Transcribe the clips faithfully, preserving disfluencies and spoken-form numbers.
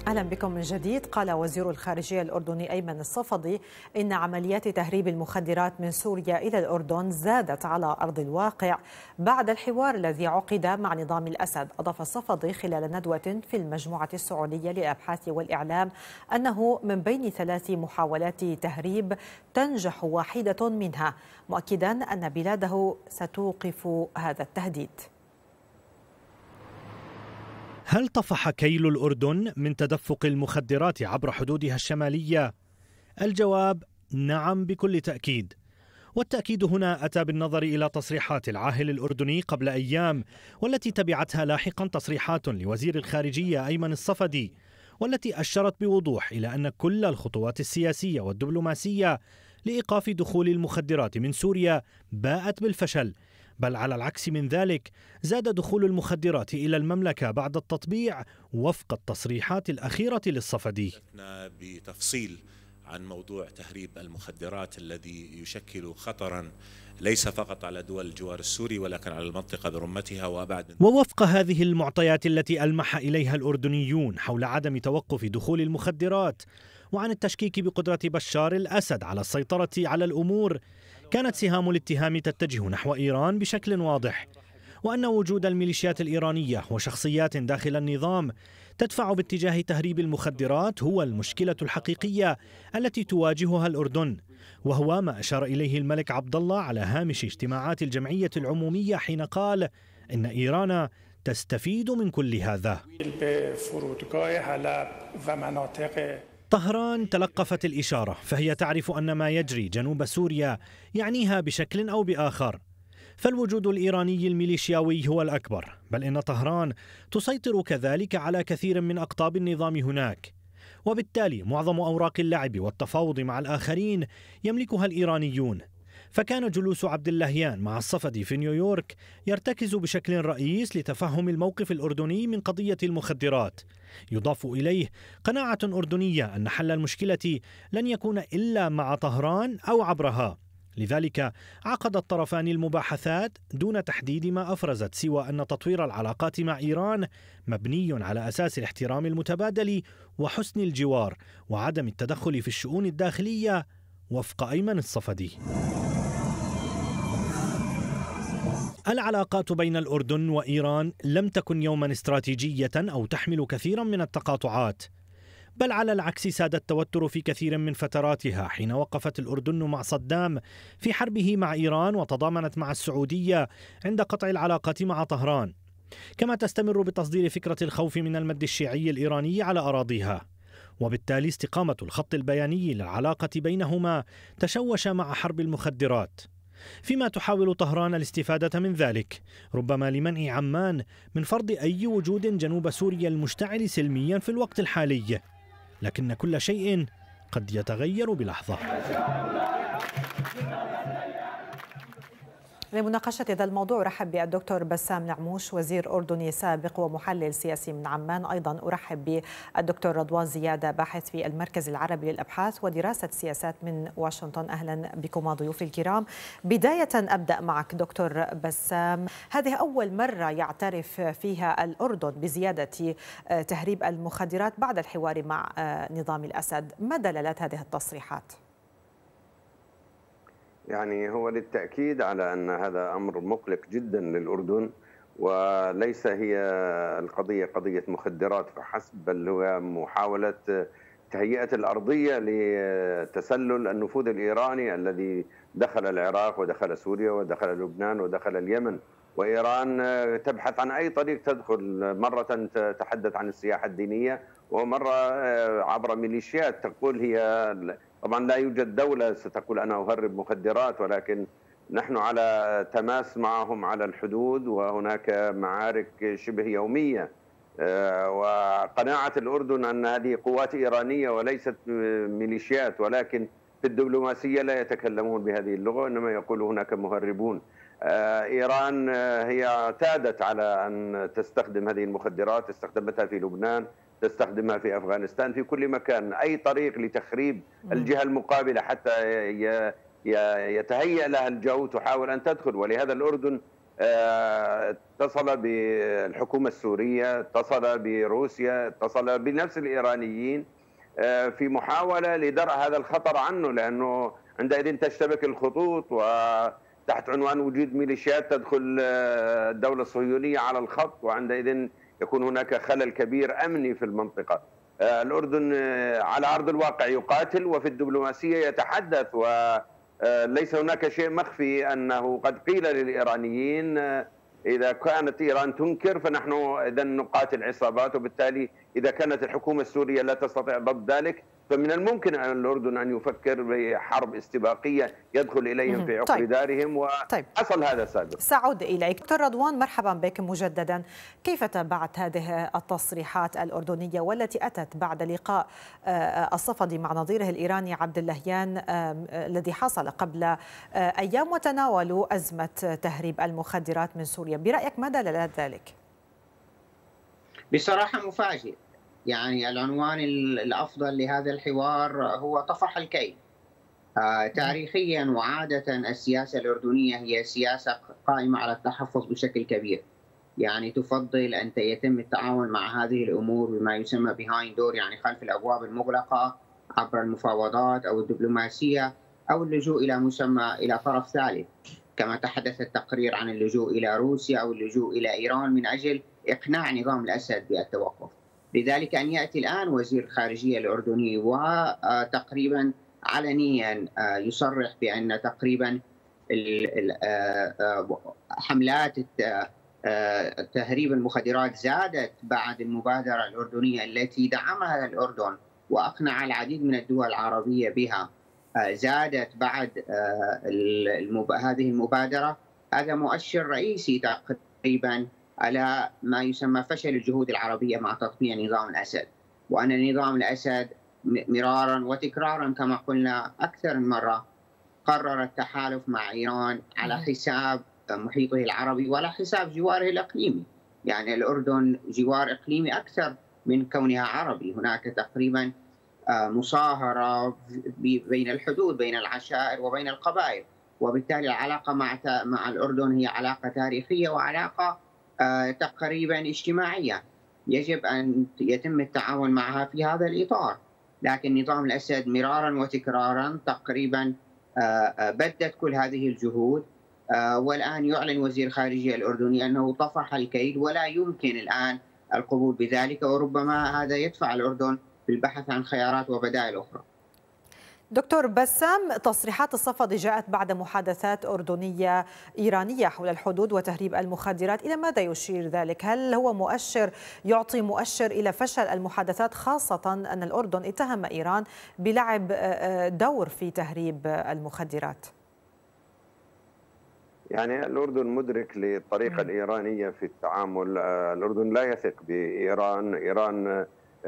أهلا بكم من جديد. قال وزير الخارجية الأردني أيمن الصفدي إن عمليات تهريب المخدرات من سوريا إلى الأردن زادت على أرض الواقع بعد الحوار الذي عقد مع نظام الأسد. أضاف الصفدي خلال ندوة في المجموعة السعودية للأبحاث والإعلام أنه من بين ثلاث محاولات تهريب تنجح واحدة منها، مؤكدا أن بلاده ستوقف هذا التهديد. هل طفح كيل الأردن من تدفق المخدرات عبر حدودها الشمالية؟ الجواب نعم بكل تأكيد، والتأكيد هنا أتى بالنظر إلى تصريحات العاهل الأردني قبل أيام، والتي تبعتها لاحقا تصريحات لوزير الخارجية أيمن الصفدي، والتي أشرت بوضوح إلى أن كل الخطوات السياسية والدبلوماسية لإيقاف دخول المخدرات من سوريا باءت بالفشل، بل على العكس من ذلك زاد دخول المخدرات إلى المملكة بعد التطبيع وفق التصريحات الأخيرة للصفدي. بتفصيل عن موضوع تهريب المخدرات الذي يشكل خطرا ليس فقط على دول الجوار السوري ولكن على المنطقة برمتها وأبعد. ووفق هذه المعطيات التي ألمح إليها الأردنيون حول عدم توقف دخول المخدرات وعن التشكيك بقدرة بشار الأسد على السيطرة على الأمور، كانت سهام الاتهام تتجه نحو إيران بشكل واضح، وأن وجود الميليشيات الإيرانية وشخصيات داخل النظام تدفع باتجاه تهريب المخدرات هو المشكلة الحقيقية التي تواجهها الأردن، وهو ما أشار إليه الملك عبد الله على هامش اجتماعات الجمعية العمومية حين قال إن إيران تستفيد من كل هذا. طهران تلقفت الإشارة، فهي تعرف أن ما يجري جنوب سوريا يعنيها بشكل أو بآخر، فالوجود الإيراني الميليشياوي هو الأكبر، بل إن طهران تسيطر كذلك على كثير من أقطاب النظام هناك، وبالتالي معظم أوراق اللعب والتفاوض مع الآخرين يملكها الإيرانيون. فكان جلوس عبد اللهيان مع الصفدي في نيويورك يرتكز بشكل رئيس لتفهم الموقف الأردني من قضية المخدرات، يضاف إليه قناعة أردنية أن حل المشكلة لن يكون إلا مع طهران أو عبرها. لذلك عقد الطرفان المباحثات دون تحديد ما أفرزت سوى أن تطوير العلاقات مع إيران مبني على أساس الاحترام المتبادل وحسن الجوار وعدم التدخل في الشؤون الداخلية وفق أيمن الصفدي. العلاقات بين الأردن وإيران لم تكن يوما استراتيجية أو تحمل كثيرا من التقاطعات، بل على العكس ساد التوتر في كثير من فتراتها حين وقفت الأردن مع صدام في حربه مع إيران وتضامنت مع السعودية عند قطع العلاقة مع طهران، كما تستمر بتصدير فكرة الخوف من المد الشيعي الإيراني على أراضيها، وبالتالي استقامة الخط البياني للعلاقة بينهما تشوش مع حرب المخدرات، فيما تحاول طهران الاستفادة من ذلك، ربما لمنع عمان من فرض أي وجود جنوب سوريا المشتعل سلميا في الوقت الحالي، لكن كل شيء قد يتغير بلحظة. لمناقشة هذا الموضوع أرحب بالدكتور بسام نعموش، وزير أردني سابق ومحلل سياسي من عمان. أيضا أرحب بالدكتور رضوان زيادة، باحث في المركز العربي للأبحاث ودراسة السياسات من واشنطن. أهلا بكم ضيوفي الكرام. بداية أبدأ معك دكتور بسام، هذه أول مرة يعترف فيها الأردن بزيادة تهريب المخدرات بعد الحوار مع نظام الأسد، ما دلالات هذه التصريحات؟ يعني هو للتأكيد على أن هذا أمر مقلق جدا للأردن، وليس هي القضية قضية مخدرات فحسب، بل هو محاولة تهيئة الأرضية لتسلل النفوذ الإيراني الذي دخل العراق ودخل سوريا ودخل لبنان ودخل اليمن. وإيران تبحث عن أي طريق تدخل، مرة تتحدث عن السياحة الدينية ومرة عبر ميليشيات تقول هي، طبعا لا يوجد دولة ستقول أنا أهرب مخدرات، ولكن نحن على تماس معهم على الحدود وهناك معارك شبه يومية، وقناعة الأردن أن هذه قوات إيرانية وليست ميليشيات، ولكن في الدبلوماسية لا يتكلمون بهذه اللغة وإنما يقولوا هناك مهربون. إيران هي اعتادت على أن تستخدم هذه المخدرات، استخدمتها في لبنان، تستخدمها في أفغانستان، في كل مكان، أي طريق لتخريب الجهة المقابلة حتى يتهيأ لها الجو تحاول أن تدخل. ولهذا الأردن اتصل بالحكومة السورية، اتصل بروسيا، اتصل بنفس الإيرانيين في محاولة لدرء هذا الخطر عنه، لأنه عندئذ تشتبك الخطوط وتحت عنوان وجود ميليشيات تدخل الدولة الصهيونية على الخط، وعندئذ يكون هناك خلل كبير أمني في المنطقة. الأردن على أرض الواقع يقاتل وفي الدبلوماسية يتحدث، وليس هناك شيء مخفي أنه قد قيل للإيرانيين إذا كانت إيران تنكر فنحن إذا نقاتل عصابات، وبالتالي إذا كانت الحكومة السورية لا تستطيع ضبط ذلك فمن الممكن أن الأردن أن يفكر بحرب استباقية يدخل إليهم في عقر طيب. دارهم، وحصل طيب. هذا سابقا. سأعود إليك دكتور رضوان، مرحبا بك مجددا. كيف تابعت هذه التصريحات الأردنية والتي أتت بعد لقاء الصفدي مع نظيره الإيراني عبد اللهيان الذي حصل قبل أيام وتناولوا أزمة تهريب المخدرات من سوريا؟ برأيك ما دلالات ذلك؟ بصراحة مفاجئ. يعني العنوان الأفضل لهذا الحوار هو طفح الكيل. آه تاريخيا وعادة السياسة الأردنية هي سياسة قائمة على التحفظ بشكل كبير، يعني تفضل أن يتم التعاون مع هذه الأمور بما يسمى behind door، يعني خلف الأبواب المغلقة عبر المفاوضات أو الدبلوماسية أو اللجوء إلى مسمى إلى طرف ثالث، كما تحدث التقرير عن اللجوء إلى روسيا أو اللجوء إلى إيران من أجل إقناع نظام الأسد بالتوقف. لذلك أن يأتي الآن وزير الخارجية الأردني وتقريبا علنيا يصرح بأن تقريبا حملات تهريب المخدرات زادت بعد المبادرة الأردنية التي دعمها الأردن وأقنع العديد من الدول العربية بها، زادت بعد هذه المبادرة. هذا مؤشر رئيسي تقريبا على ما يسمى فشل الجهود العربية مع تطبيع نظام الأسد، وأن نظام الأسد مرارا وتكرارا كما قلنا أكثر من مرة قرر التحالف مع إيران على حساب محيطه العربي وعلى حساب جواره الإقليمي. يعني الأردن جوار إقليمي أكثر من كونها عربي، هناك تقريبا مصاهرة بين الحدود بين العشائر وبين القبائل، وبالتالي العلاقة مع مع الأردن هي علاقة تاريخية وعلاقة تقريبا اجتماعية يجب أن يتم التعاون معها في هذا الإطار. لكن نظام الأسد مرارا وتكرارا تقريبا بدت كل هذه الجهود، والآن يعلن وزير الخارجية الأردني أنه طفح الكيد ولا يمكن الآن القبول بذلك، وربما هذا يدفع الأردن بالبحث عن خيارات وبدائل أخرى. دكتور بسام، تصريحات الصفدي جاءت بعد محادثات أردنية إيرانية حول الحدود وتهريب المخدرات، إلى ماذا يشير ذلك؟ هل هو مؤشر يعطي مؤشر إلى فشل المحادثات، خاصة أن الأردن اتهم إيران بلعب دور في تهريب المخدرات؟ يعني الأردن مدرك للطريقة الإيرانية في التعامل. الأردن لا يثق بإيران. إيران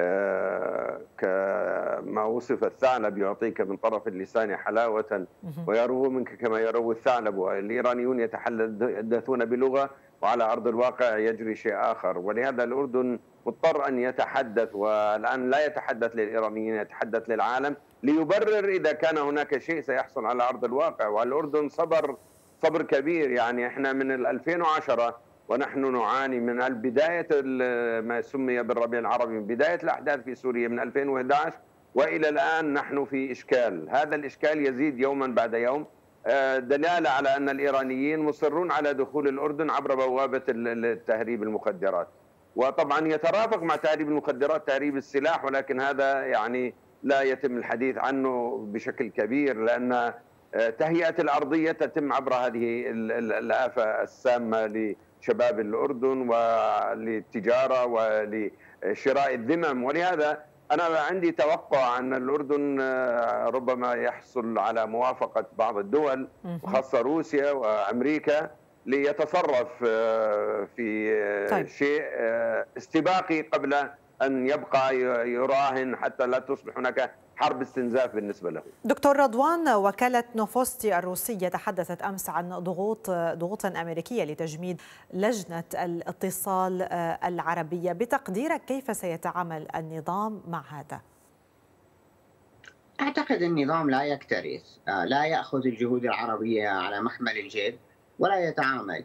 كما وصف الثعلب يعطيك من طرف اللسان حلاوة ويروه منك كما يروه الثعلب، والإيرانيون يتحدثون بلغة وعلى أرض الواقع يجري شيء آخر. ولهذا الأردن مضطر أن يتحدث، والآن لا يتحدث للإيرانيين، يتحدث للعالم ليبرر إذا كان هناك شيء سيحصل على أرض الواقع. والأردن صبر صبر كبير. يعني احنا من ألفين وعشرة ونحن نعاني من البداية ما سمي بالربيع العربي، من بداية الأحداث في سوريا من ألفين وأحد عشر وإلى الآن نحن في إشكال. هذا الإشكال يزيد يوما بعد يوم، دلالة على أن الإيرانيين مصرون على دخول الأردن عبر بوابة التهريب المخدرات. وطبعا يترافق مع تهريب المخدرات تهريب السلاح، ولكن هذا يعني لا يتم الحديث عنه بشكل كبير، لأن تهيئة الأرضية تتم عبر هذه الآفة السامة لشباب الأردن وللتجارة ولشراء الذمم. ولهذا أنا عندي توقع أن الأردن ربما يحصل على موافقة بعض الدول وخاصة روسيا وأمريكا ليتصرف في طيب. شيء استباقي قبل أن يبقى يراهن حتى لا تصبح هناك حرب استنزاف بالنسبة له. دكتور رضوان، وكالة نوفوستي الروسية تحدثت أمس عن ضغوط ضغوط أمريكية لتجميد لجنة الاتصال العربية. بتقديرك كيف سيتعامل النظام مع هذا؟ أعتقد النظام لا يكترث، لا يأخذ الجهود العربية على محمل الجد ولا يتعامل.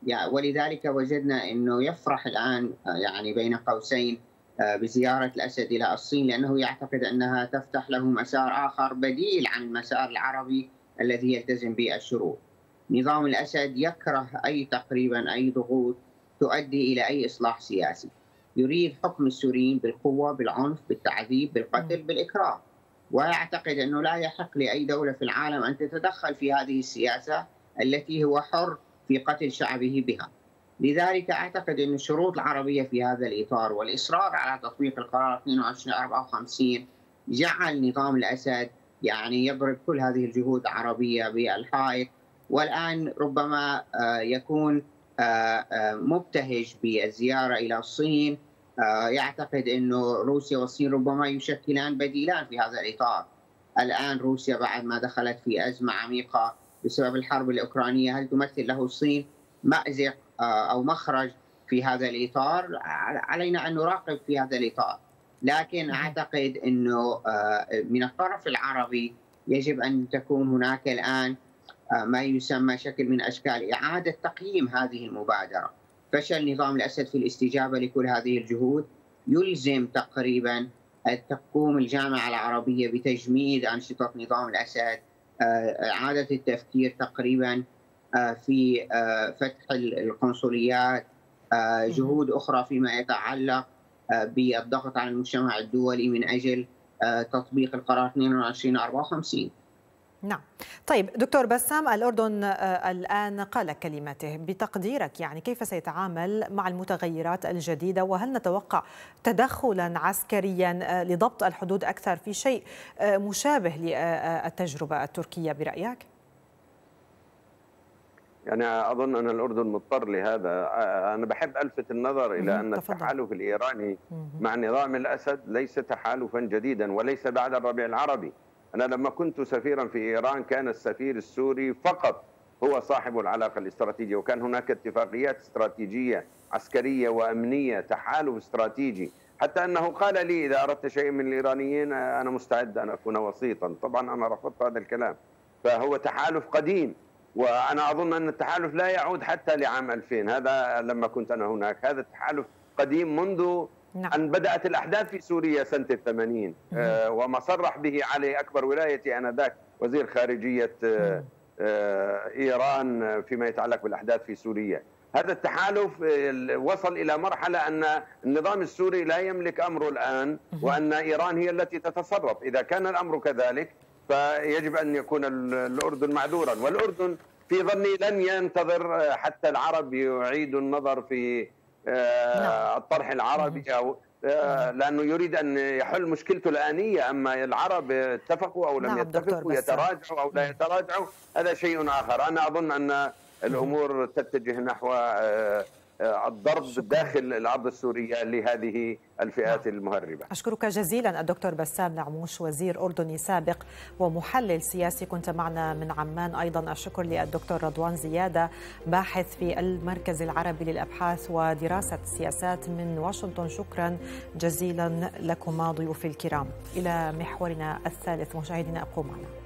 ولذلك وجدنا أنه يفرح الآن يعني بين قوسين بزيارة الأسد إلى الصين، لأنه يعتقد أنها تفتح له مسار آخر بديل عن المسار العربي الذي يلتزم بالشروط. نظام الأسد يكره أي تقريبا أي ضغوط تؤدي إلى أي إصلاح سياسي، يريد حكم السوريين بالقوة، بالعنف، بالتعذيب، بالقتل، بالإكراه، ويعتقد أنه لا يحق لأي دولة في العالم أن تتدخل في هذه السياسة التي هو حر في قتل شعبه بها. لذلك أعتقد أن الشروط العربية في هذا الإطار والإصرار على تطبيق القرار اثنين وعشرين أربعة وخمسين جعل نظام الأسد يعني يضرب كل هذه الجهود العربية بالحائط، والآن ربما يكون مبتهج بالزيارة إلى الصين. يعتقد أنه روسيا والصين ربما يشكلان بديلان في هذا الإطار. الآن روسيا بعد ما دخلت في أزمة عميقة بسبب الحرب الأوكرانية، هل تمثل له الصين مأزق أو مخرج في هذا الإطار؟ علينا أن نراقب في هذا الإطار، لكن أعتقد أنه من الطرف العربي يجب أن تكون هناك الآن ما يسمى شكل من أشكال إعادة تقييم هذه المبادرة. فشل نظام الأسد في الاستجابة لكل هذه الجهود يلزم تقريبا أن تقوم الجامعة العربية بتجميد أنشطة نظام الأسد، إعادة التفكير تقريبا في فتح القنصليات، جهود أخرى فيما يتعلق بالضغط على المجتمع الدولي من أجل تطبيق القرار اثنين وعشرين أربعة وخمسين. نعم. طيب دكتور بسام، الأردن الآن قال كلمته، بتقديرك يعني كيف سيتعامل مع المتغيرات الجديدة، وهل نتوقع تدخلا عسكريا لضبط الحدود أكثر في شيء مشابه للتجربة التركية برأيك؟ يعني أظن أن الأردن مضطر لهذا. أنا بحب ألفت النظر إلى أن التحالف الإيراني مع نظام الأسد ليس تحالفا جديدا وليس بعد الربيع العربي. أنا لما كنت سفيرا في إيران كان السفير السوري فقط هو صاحب العلاقة الاستراتيجية، وكان هناك اتفاقيات استراتيجية عسكرية وأمنية، تحالف استراتيجي، حتى أنه قال لي إذا أردت شيء من الإيرانيين أنا مستعد أن أكون وسيطا. طبعا أنا رفضت هذا الكلام. فهو تحالف قديم، وأنا أظن أن التحالف لا يعود حتى لعام ألفين، هذا لما كنت أنا هناك. هذا التحالف قديم منذ نعم. أن بدأت الأحداث في سوريا سنة الثمانين، آه وما صرح به علي أكبر ولايتي آنذاك وزير خارجية آه آه إيران فيما يتعلق بالأحداث في سوريا. هذا التحالف وصل إلى مرحلة أن النظام السوري لا يملك أمره الآن، وأن إيران هي التي تتصرف. إذا كان الأمر كذلك فيجب أن يكون الأردن معذورا، والأردن في ظني لن ينتظر حتى العرب يعيدوا النظر في الطرح العربي، أو لأنه يريد أن يحل مشكلته الآنية. أما العرب اتفقوا أو لم يتفقوا، يتراجعوا أو لا يتراجعوا، هذا شيء آخر. أنا أظن أن الأمور تتجه نحو الضرب داخل الأرض السورية لهذه الفئات المهربة. أشكرك جزيلا الدكتور بسام نعموش، وزير أردني سابق ومحلل سياسي، كنت معنا من عمان. أيضا الشكر للدكتور رضوان زيادة، باحث في المركز العربي للأبحاث ودراسة السياسات من واشنطن. شكرا جزيلا لكما ضيوفي الكرام. إلى محورنا الثالث مشاهدينا، ابقوا معنا.